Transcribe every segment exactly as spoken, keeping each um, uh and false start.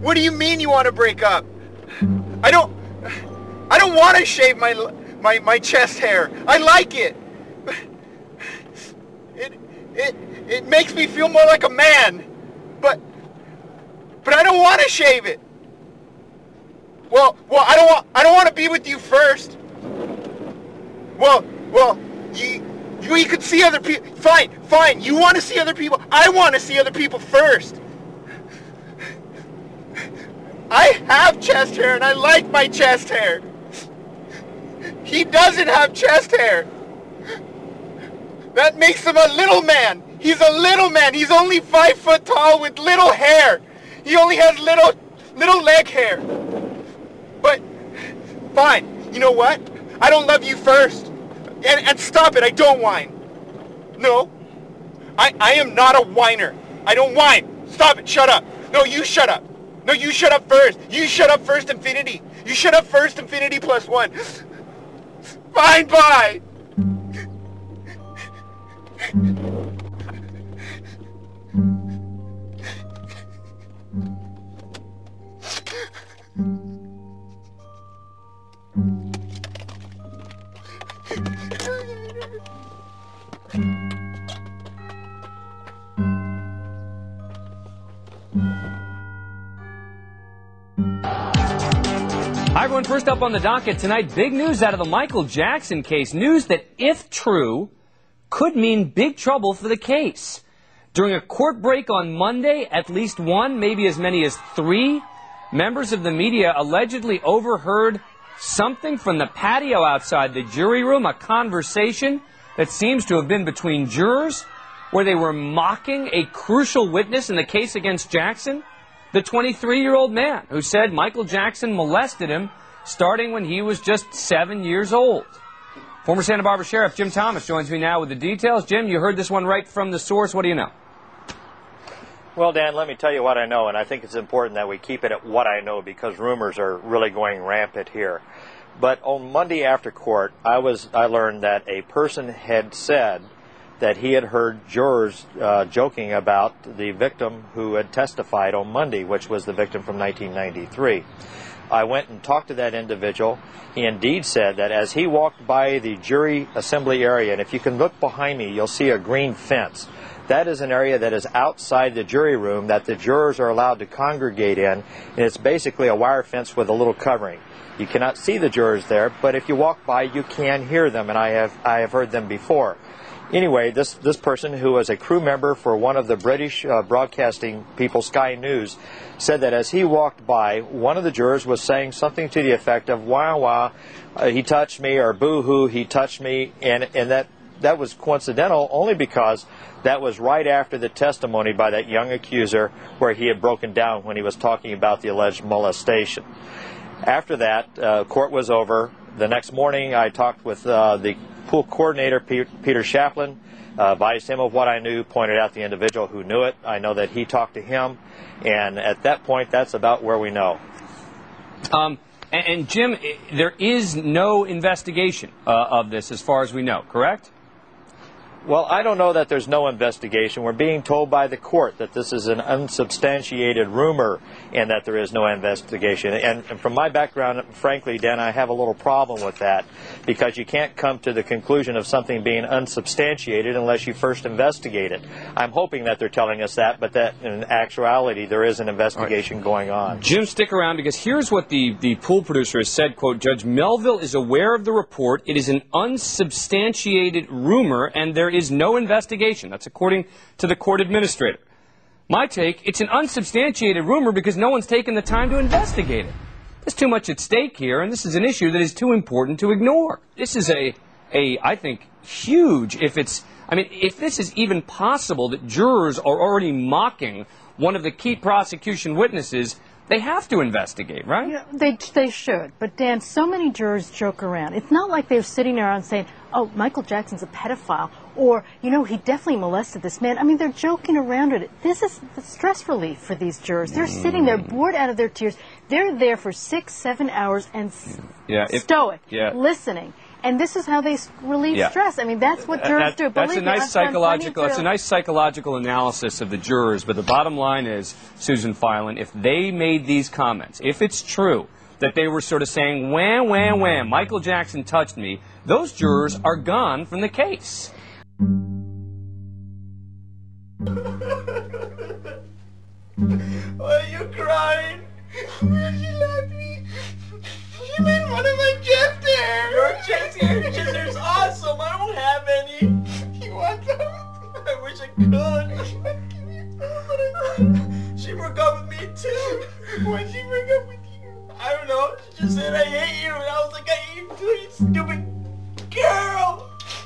What do you mean you want to break up? I don't, I don't want to shave my, my, my chest hair. I like it. It, it, it makes me feel more like a man. But, but I don't want to shave it. Well, well, I don't want, I don't want to be with you first. Well, well, you, you, you could see other people. Fine, fine. You want to see other people. I want to see other people first. I have chest hair and I like my chest hair. He doesn't have chest hair. That makes him a little man. He's a little man. He's only five foot tall with little hair. He only has little, little leg hair. But, fine. You know what? I don't love you first. And, and stop it. I don't whine. No. I, I am not a whiner. I don't whine. Stop it. Shut up. No, you shut up. No, you shut up first. You shut up first, infinity. You shut up first, infinity plus one. Fine, bye. Hi, everyone. First up on the docket tonight, big news out of the Michael Jackson case. News that, if true, could mean big trouble for the case. During a court break on Monday, at least one, maybe as many as three, members of the media allegedly overheard something from the patio outside the jury room, a conversation that seems to have been between jurors where they were mocking a crucial witness in the case against Jackson. The twenty-three-year-old man who said Michael Jackson molested him starting when he was just seven years old. Former Santa Barbara Sheriff Jim Thomas joins me now with the details. Jim, you heard this one right from the source. What do you know? Well, Dan, let me tell you what I know, and I think it's important that we keep it at what I know because rumors are really going rampant here. But on Monday after court, I was I learned that a person had said that he had heard jurors uh, joking about the victim who had testified on Monday, which was the victim from nineteen ninety-three. I went and talked to that individual. He indeed said that as he walked by the jury assembly area, and if you can look behind me, you'll see a green fence. That is an area that is outside the jury room that the jurors are allowed to congregate in, and it's basically a wire fence with a little covering. You cannot see the jurors there, but if you walk by, you can hear them, and I have I have heard them before. Anyway, this, this person, who was a crew member for one of the British uh, broadcasting people, Sky News, said that as he walked by, one of the jurors was saying something to the effect of, wah, wah, uh, he touched me, or boo-hoo, he touched me, and, and that, that was coincidental only because that was right after the testimony by that young accuser where he had broken down when he was talking about the alleged molestation. After that, uh, court was over. The next morning, I talked with uh, the pool coordinator, Peter Chaplin, uh, advised him of what I knew, pointed out the individual who knew it. I know that he talked to him, and at that point, that's about where we know. Um, and, and Jim, there is no investigation uh, of this as far as we know, correct? Well, I don't know that there's no investigation. We're being told by the court that this is an unsubstantiated rumor and that there is no investigation. And, and from my background, frankly, Dan, I have a little problem with that because you can't come to the conclusion of something being unsubstantiated unless you first investigate it. I'm hoping that they're telling us that, but that in actuality, there is an investigation right. going on. Jim, stick around because here's what the, the pool producer has said, quote, Judge Melville is aware of the report. It is an unsubstantiated rumor, and there is no investigation. That's according to the court administrator. My take, it's an unsubstantiated rumor because no one's taken the time to investigate it. There's too much at stake here, and this is an issue that is too important to ignore. This is a, a, I think, huge, if it's, I mean, if this is even possible that jurors are already mocking one of the key prosecution witnesses, they have to investigate, right? Yeah, they, they should. But, Dan, so many jurors joke around. It's not like they're sitting there and saying, oh, Michael Jackson's a pedophile, or, you know, he definitely molested this man. I mean, they're joking around it. This is the stress relief for these jurors. They're mm. sitting there bored out of their tears. They're there for six, seven hours and yeah, if, stoic, yeah. listening. and this is how they s- relieve Yeah. stress. I mean, that's what jurors That- do. that's Believe a me, nice I've done plenty psychological. of That's a drills. nice psychological analysis of the jurors. But the bottom line is, Susan Filan, if they made these comments, if it's true that they were sort of saying, wham, wham, wham, Michael Jackson touched me, those jurors are gone from the case. Why are you crying? Why did she love me? She made fun of my chest hair. Your chest hair? Your chest hair's awesome. I don't have any. You want some? I wish I could. But I couldn't. She broke up with me too. Why'd she break up with you? I don't know. She just said I hate you, and I was like, I hate you too, you stupid girl.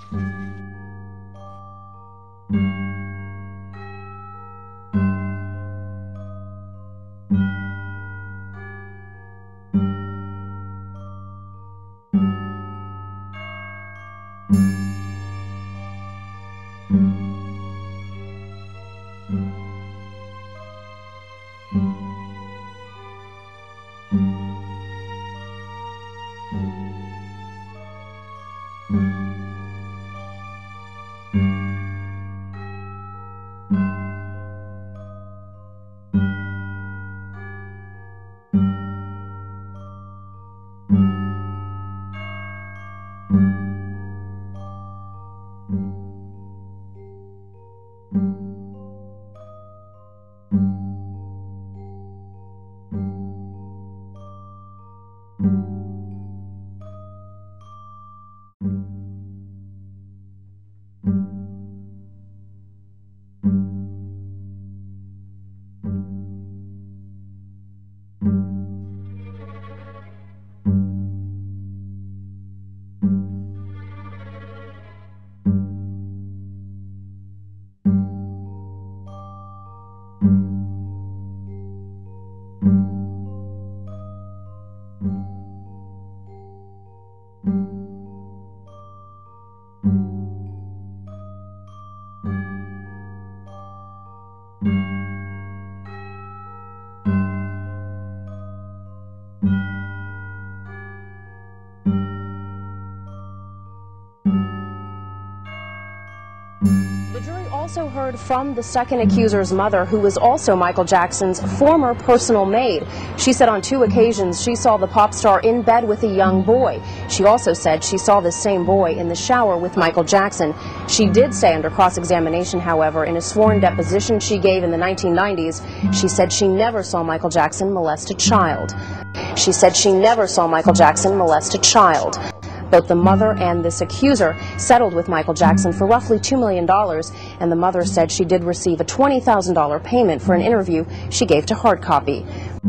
The jury also heard from the second accuser's mother, who was also Michael Jackson's former personal maid. She said on two occasions she saw the pop star in bed with a young boy. She also said she saw the same boy in the shower with Michael Jackson. She did say under cross-examination, however, in a sworn deposition she gave in the nineteen nineties, she said she never saw Michael Jackson molest a child. She said she never saw Michael Jackson molest a child. Both the mother and this accuser settled with Michael Jackson for roughly two million dollars, and the mother said she did receive a twenty thousand dollar payment for an interview she gave to Hard Copy.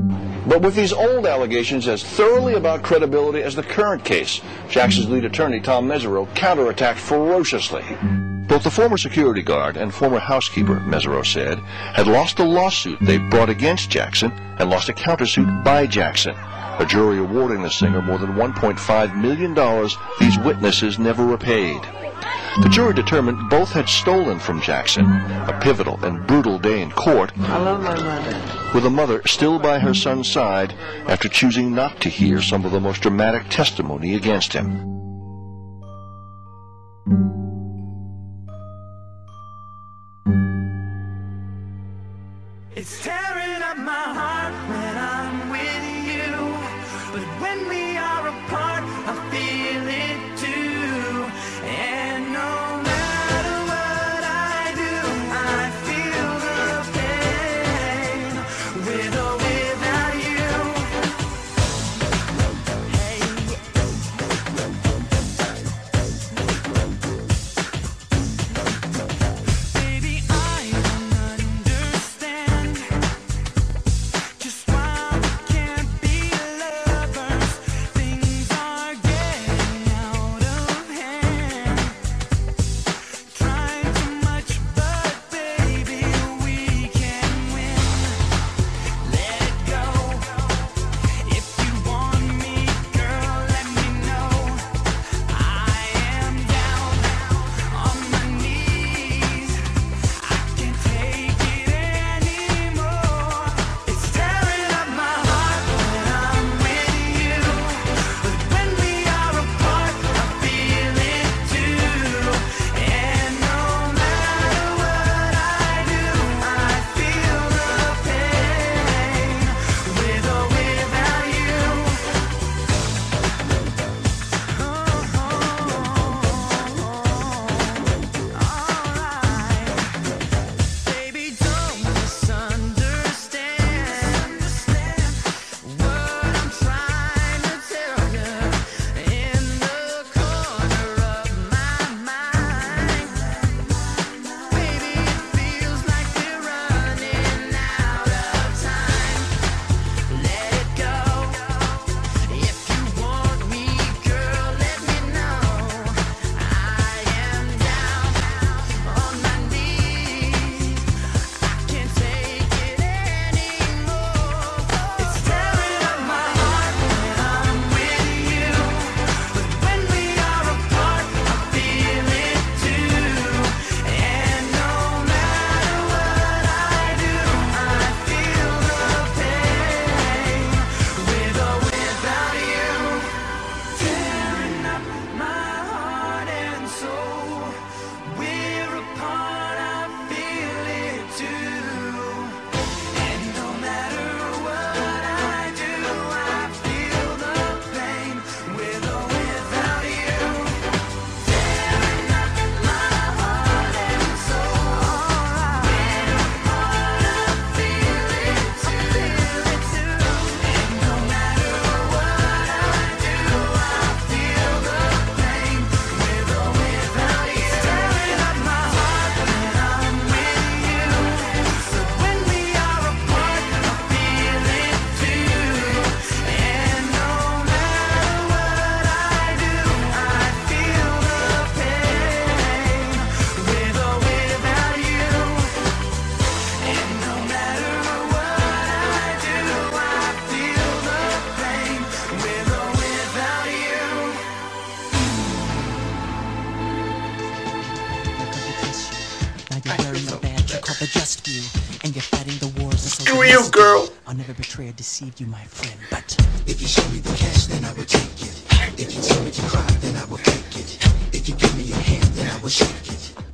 But with these old allegations as thoroughly about credibility as the current case, Jackson's lead attorney, Tom Mesereau, counterattacked ferociously. Both the former security guard and former housekeeper, Mesereau said, had lost a lawsuit they brought against Jackson and lost a countersuit by Jackson. A jury awarding the singer more than one point five million dollars these witnesses never repaid. The jury determined both had stolen from Jackson. A pivotal and brutal day in court. I love my mother. With a mother still by her son's side after choosing not to hear some of the most dramatic testimony against him. It's tearing up my heart when I'm with you, but when we are apart, I feel it too. And no matter what I do, I feel the pain, with or without you. Hey. Baby, I don't understand just why we can't be lovers. Things are getting out you, girl. I'll never betray or deceive you, my friend, but if you show me the cash, then I will take it. If you tell me to cry, then I will fake it. If you give me your hand, then I will shake it.